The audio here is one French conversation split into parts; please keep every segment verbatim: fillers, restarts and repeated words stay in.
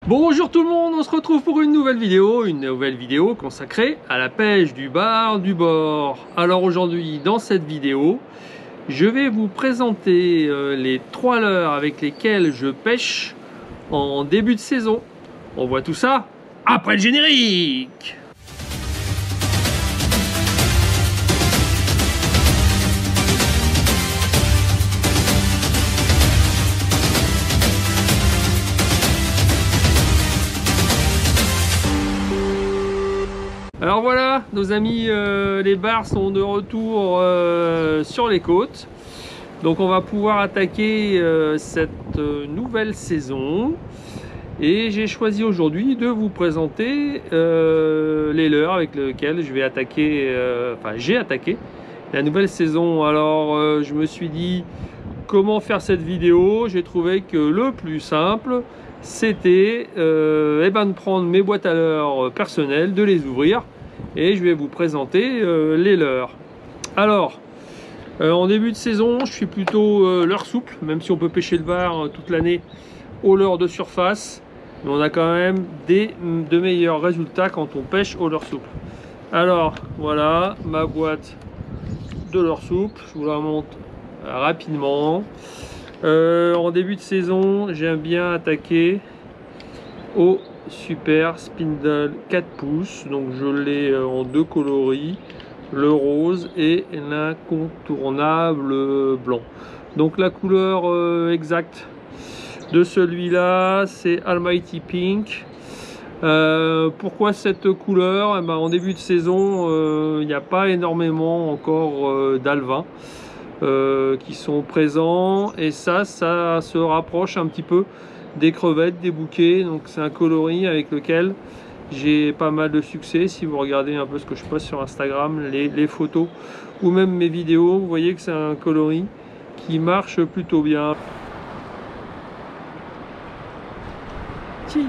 Bonjour tout le monde, on se retrouve pour une nouvelle vidéo, une nouvelle vidéo consacrée à la pêche du bar du bord. Alors aujourd'hui, dans cette vidéo, je vais vous présenter euh, les trois leurres avec lesquels je pêche en début de saison. On voit tout ça après le générique. Alors voilà, nos amis euh, les bars sont de retour euh, sur les côtes. Donc on va pouvoir attaquer euh, cette euh, nouvelle saison. Et j'ai choisi aujourd'hui de vous présenter euh, les leurres avec lesquels je vais attaquer, euh, enfin j'ai attaqué la nouvelle saison. Alors euh, je me suis dit comment faire cette vidéo. J'ai trouvé que le plus simple c'était euh, eh ben de prendre mes boîtes à leurres personnelles, de les ouvrir et je vais vous présenter euh, les leurres. Alors euh, en début de saison je suis plutôt euh, leurre souple, même si on peut pêcher le bar euh, toute l'année au leurre de surface, mais on a quand même des de meilleurs résultats quand on pêche au leurre souple. Alors voilà ma boîte de leurre souple, je vous la montre rapidement. Euh, en début de saison, j'aime bien attaquer au Super Spindle quatre pouces. Donc je l'ai en deux coloris, le rose et l'incontournable blanc. Donc la couleur euh, exacte de celui-là, c'est Almighty Pink. Euh, pourquoi cette couleur? Eh ben, en début de saison, il euh, n'y a pas énormément encore euh, d'alevins. Euh, qui sont présents, et ça ça se rapproche un petit peu des crevettes, des bouquets. Donc c'est un coloris avec lequel j'ai pas mal de succès. Si vous regardez un peu ce que je poste sur Instagram, les, les photos ou même mes vidéos, vous voyez que c'est un coloris qui marche plutôt bien. Cheese.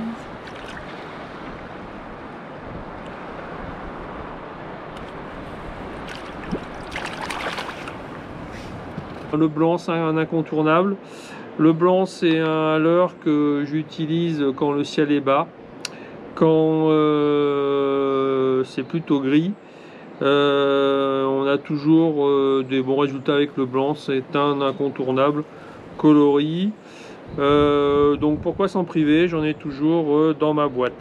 Le blanc, c'est un incontournable. Le blanc, c'est un leurre que j'utilise quand le ciel est bas, quand euh, c'est plutôt gris. Euh, on a toujours euh, des bons résultats avec le blanc. C'est un incontournable coloris. Euh, donc pourquoi s'en priver? J'en ai toujours euh, dans ma boîte.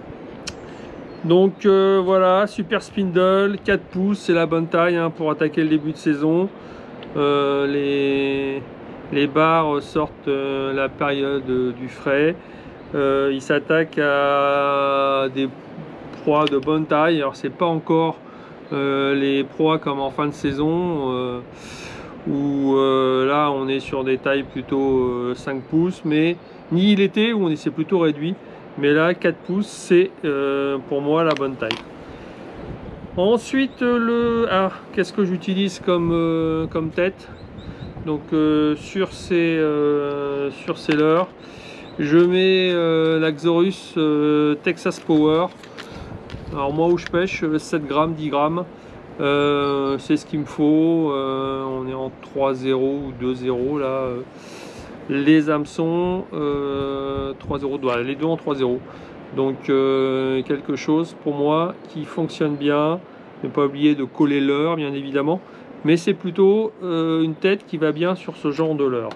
Donc euh, voilà, Super Spindle quatre pouces, c'est la bonne taille hein, pour attaquer le début de saison. Euh, les, les bars sortent euh, la période euh, du frais. Euh, ils s'attaquent à des proies de bonne taille. Alors c'est pas encore euh, les proies comme en fin de saison euh, où euh, là on est sur des tailles plutôt euh, cinq pouces, mais ni l'été où on c'est plutôt réduit, mais là quatre pouces c'est euh, pour moi la bonne taille. Ensuite, le ah, qu'est-ce que j'utilise comme, euh, comme tête? Donc euh, sur ces euh, sur ces leurres, je mets euh, la Xorus euh, Texas Power. Alors moi où je pêche, sept grammes, dix grammes, euh, c'est ce qu'il me faut. Euh, on est en trois zéro ou deux zéro là. Les hameçons euh, trois zéro, voilà, les deux en trois zéro. Donc euh, quelque chose pour moi qui fonctionne bien. Ne pas oublier de coller leurre bien évidemment, mais c'est plutôt euh, une tête qui va bien sur ce genre de leurre.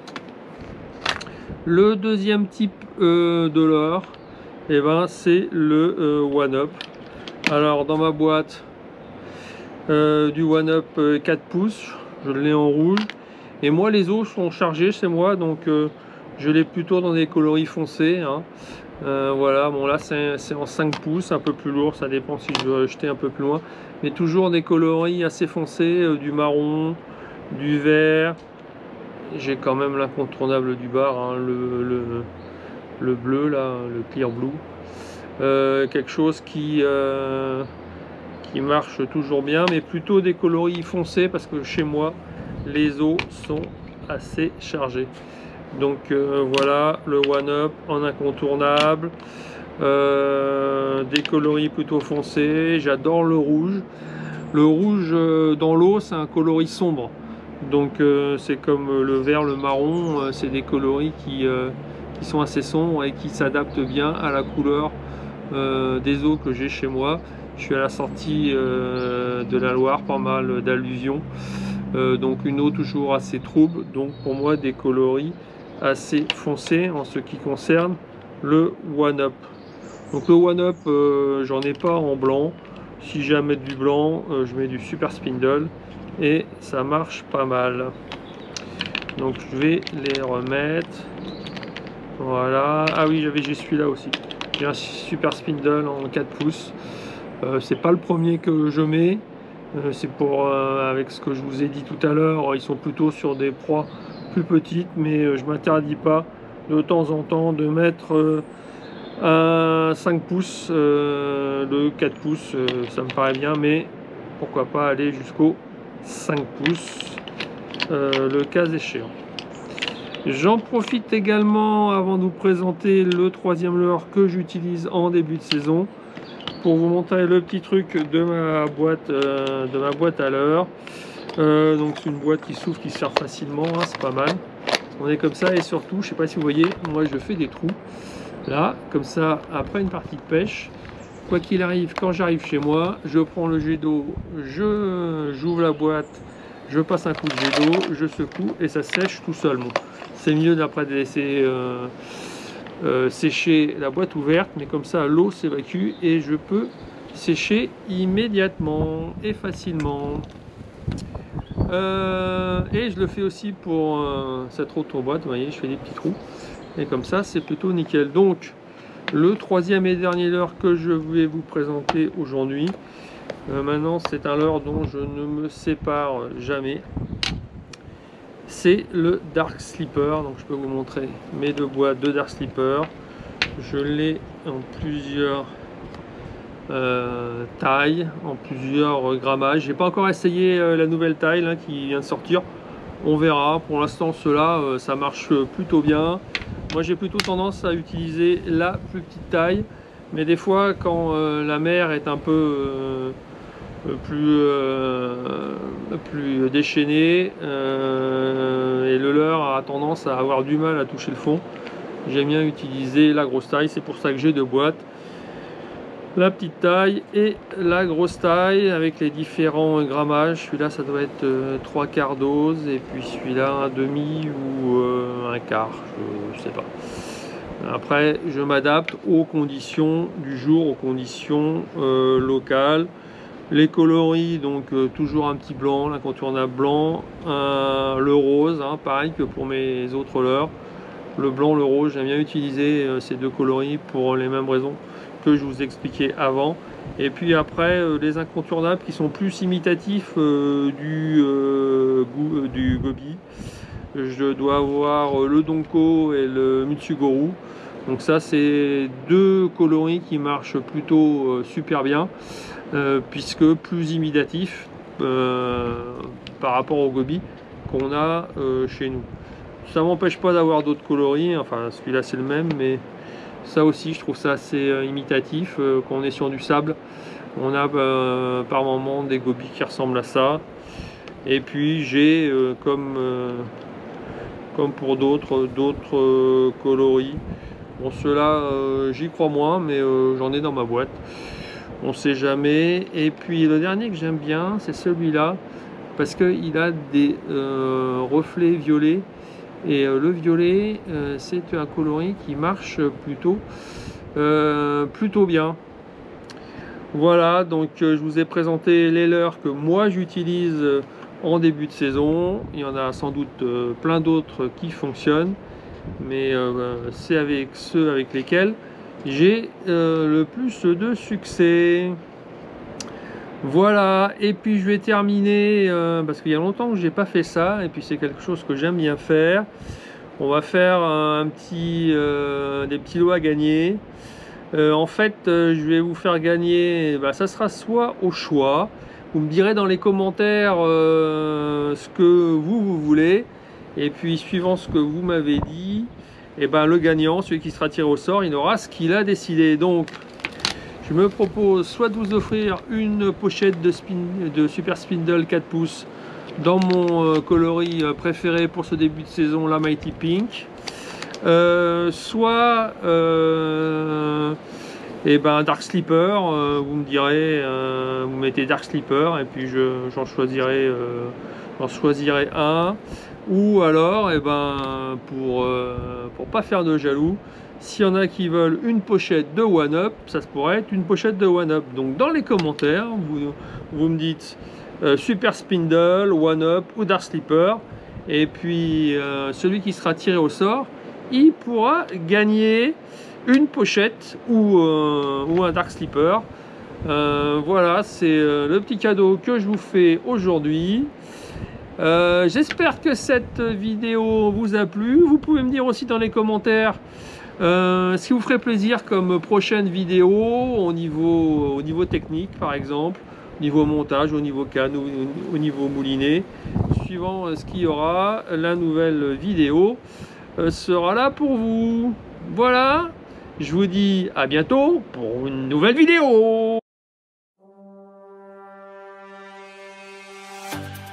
Le deuxième type euh, de leurre, et eh ben, c'est le euh, One Up. Alors dans ma boîte euh, du One Up euh, quatre pouces, je l'ai en rouge, et moi les os sont chargés chez moi, donc euh, je l'ai plutôt dans des coloris foncés hein. Euh, voilà, bon là c'est en cinq pouces, un peu plus lourd, ça dépend si je veux jeter un peu plus loin, mais toujours des coloris assez foncés, euh, du marron, du vert. J'ai quand même l'incontournable du bar, hein, le, le, le bleu là, le clear blue, euh, quelque chose qui, euh, qui marche toujours bien, mais plutôt des coloris foncés parce que chez moi les os sont assez chargés. Donc euh, voilà le One Up en incontournable, euh, des coloris plutôt foncés. J'adore le rouge. Le rouge euh, dans l'eau, c'est un coloris sombre. Donc euh, c'est comme le vert, le marron, euh, c'est des coloris qui, euh, qui qui sont assez sombres et qui s'adaptent bien à la couleur euh, des eaux que j'ai chez moi. Je suis à la sortie euh, de la Loire, pas mal d'alluvions, euh, donc une eau toujours assez trouble, donc pour moi des coloris assez foncés en ce qui concerne le One-Up. Donc le One-Up, euh, j'en ai pas en blanc. Si j'ai à mettre du blanc, euh, je mets du Super Spindle et ça marche pas mal. Donc je vais les remettre. Voilà. Ah oui, j'avais j'ai celui-là aussi. J'ai un Super Spindle en quatre pouces. Euh, c'est pas le premier que je mets. Euh, c'est pour euh, avec ce que je vous ai dit tout à l'heure. Ils sont plutôt sur des proies plus petites, mais euh, je m'interdis pas de temps en temps de mettre euh, un cinq pouces. Euh, le quatre pouces, euh, ça me paraît bien, mais pourquoi pas aller jusqu'au cinq pouces euh, le cas échéant. J'en profite également avant de vous présenter le troisième leurre que j'utilise en début de saison pour vous montrer le petit truc de ma boîte euh, de ma boîte à leurre. Euh, donc c'est une boîte qui s'ouvre, qui se sert facilement, hein, c'est pas mal. On est comme ça et surtout, je sais pas si vous voyez, moi je fais des trous là, comme ça après une partie de pêche. Quoi qu'il arrive, quand j'arrive chez moi, je prends le jet d'eau, je j'ouvre la boîte, je passe un coup de jet d'eau, je secoue et ça sèche tout seul. Bon, c'est mieux d'après de laisser euh, euh, sécher la boîte ouverte, mais comme ça l'eau s'évacue et je peux sécher immédiatement et facilement. Euh, et je le fais aussi pour euh, cette autre boîte, vous voyez, je fais des petits trous et comme ça c'est plutôt nickel. Donc le troisième et dernier leurre que je vais vous présenter aujourd'hui, euh, maintenant c'est un leurre dont je ne me sépare jamais, c'est le Dark Sleeper. Donc je peux vous montrer mes deux boîtes de Dark Sleeper. Je l'ai en plusieurs euh, tailles, en plusieurs grammages. J'ai pas encore essayé euh, la nouvelle taille là, qui vient de sortir, on verra. Pour l'instant cela euh, ça marche plutôt bien. Moi j'ai plutôt tendance à utiliser la plus petite taille, mais des fois quand euh, la mer est un peu euh, plus, euh, plus déchaînée euh, et le leurre a tendance à avoir du mal à toucher le fond, j'aime bien utiliser la grosse taille. C'est pour ça que j'ai deux boîtes, la petite taille et la grosse taille avec les différents grammages. Celui-là ça doit être euh, trois quarts dose et puis celui-là un demi ou euh, un quart, je, je sais pas. Après je m'adapte aux conditions du jour, aux conditions euh, locales. Les coloris, donc euh, toujours un petit blanc, l'incontournable blanc, un, le rose, hein, pareil que pour mes autres leurres. Le blanc, le rose, j'aime bien utiliser euh, ces deux coloris pour les mêmes raisons que je vous expliquais avant. Et puis après euh, les incontournables qui sont plus imitatifs euh, du, euh, goût, euh, du gobi. Je dois avoir euh, le Donko et le Mitsugoru. Donc ça c'est deux coloris qui marchent plutôt euh, super bien, euh, puisque plus imitatifs euh, par rapport au gobi qu'on a euh, chez nous. Ça m'empêche pas d'avoir d'autres coloris, enfin celui-là c'est le même, mais ça aussi je trouve ça assez euh, imitatif. Euh, quand on est sur du sable, on a euh, par moment des gobis qui ressemblent à ça. Et puis j'ai euh, comme, euh, comme pour d'autres d'autres euh, coloris. Bon, ceux-là euh, j'y crois moins, mais euh, j'en ai dans ma boîte, on sait jamais. Et puis le dernier que j'aime bien c'est celui-là, parce qu'il a des euh, reflets violets. Et euh, le violet, euh, c'est un coloris qui marche plutôt, euh, plutôt bien. Voilà, donc euh, je vous ai présenté les leurres que moi j'utilise en début de saison. Il y en a sans doute euh, plein d'autres qui fonctionnent, mais euh, c'est avec ceux avec lesquels j'ai euh, le plus de succès. Voilà, et puis je vais terminer euh, parce qu'il y a longtemps que j'ai pas fait ça, et puis c'est quelque chose que j'aime bien faire. On va faire un petit, euh, des petits lots à gagner. Euh, en fait, euh, je vais vous faire gagner, bah, ça sera soit au choix. Vous me direz dans les commentaires euh, ce que vous, vous voulez, et puis suivant ce que vous m'avez dit, et ben le gagnant, celui qui sera tiré au sort, il aura ce qu'il a décidé. Donc je me propose soit de vous offrir une pochette de, spin, de Super Spindle quatre pouces dans mon euh, coloris préféré pour ce début de saison, la Mighty Pink, euh, soit euh, et ben Dark Sleeper, euh, vous me direz, euh, vous mettez Dark Sleeper et puis je j'en choisirai euh, j'en choisirai un, ou alors et ben pour euh, pour pas faire de jaloux, s'il y en a qui veulent une pochette de One Up, ça se pourrait être une pochette de One Up. Donc dans les commentaires, vous, vous me dites euh, Super Spindle, One Up ou Dark Sleeper, et puis euh, celui qui sera tiré au sort, il pourra gagner une pochette ou, euh, ou un Dark Sleeper. Euh, voilà, c'est euh, le petit cadeau que je vous fais aujourd'hui. Euh, j'espère que cette vidéo vous a plu. Vous pouvez me dire aussi dans les commentaires euh, ce qui vous ferait plaisir comme prochaine vidéo au niveau, au niveau technique, par exemple, au niveau montage, au niveau canne, au, au niveau moulinet. Suivant ce qu'il y aura, la nouvelle vidéo euh, sera là pour vous. Voilà, je vous dis à bientôt pour une nouvelle vidéo.